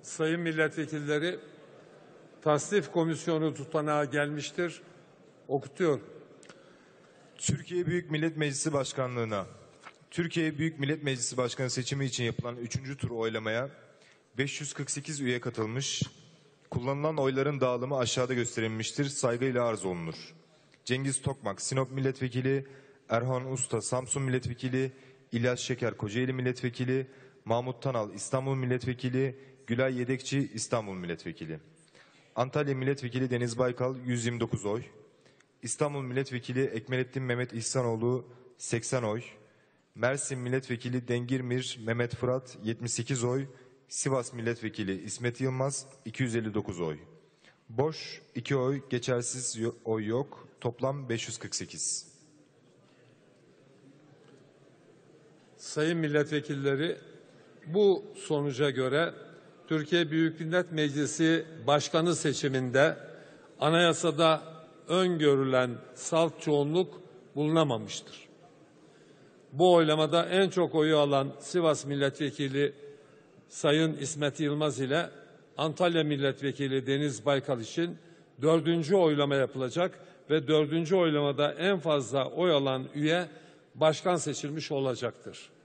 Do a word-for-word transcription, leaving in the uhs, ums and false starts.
Sayın milletvekilleri, tasnif komisyonu tutanağı gelmiştir. Okutuyor. Türkiye Büyük Millet Meclisi Başkanlığı'na, Türkiye Büyük Millet Meclisi Başkanı seçimi için yapılan üçüncü tur oylamaya beş yüz kırk sekiz üye katılmış. Kullanılan oyların dağılımı aşağıda gösterilmiştir. Saygıyla arz olunur. Cengiz Tokmak, Sinop Milletvekili; Erhan Usta, Samsun Milletvekili; İlyas Şeker, Kocaeli Milletvekili; Mahmut Tanal, İstanbul Milletvekili; Gülay Yedekçi, İstanbul Milletvekili. Antalya Milletvekili Deniz Baykal, yüz yirmi dokuz oy. İstanbul Milletvekili Ekmelettin Mehmet İhsanoğlu, seksen oy. Mersin Milletvekili Dengirmir Mehmet Fırat, yetmiş sekiz oy. Sivas Milletvekili İsmet Yılmaz, iki yüz elli dokuz oy. Boş iki oy, geçersiz oy yok. Toplam beş yüz kırk sekiz. Sayın milletvekilleri, bu sonuca göre Türkiye Büyük Millet Meclisi Başkanı seçiminde anayasada öngörülen salt çoğunluk bulunamamıştır. Bu oylamada en çok oyu alan Sivas Milletvekili Sayın İsmet Yılmaz ile Antalya Milletvekili Deniz Baykal için dördüncü oylama yapılacak ve dördüncü oylamada en fazla oy alan üye başkan seçilmiş olacaktır.